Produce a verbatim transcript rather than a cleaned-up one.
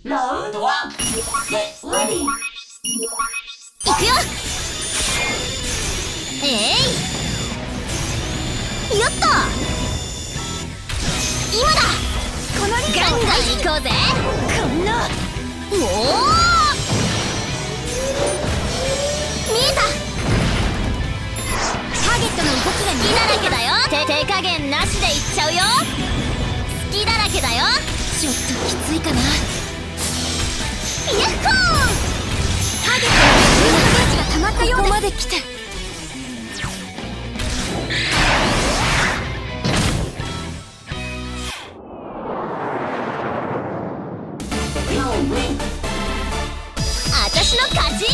ラウンドワン、ゲットレディー。 いくよ。えい、よっと今だ。このリズムガンガン行こうぜ。こんなおお見えた。ターゲットの動きが好きだらけだよ。手手加減なしでいっちゃうよ。好きだらけだよ。ちょっときついかな。ヤッホー。ターゲットの重要な数値が溜まったようです。ここまで来てあたしの勝ち。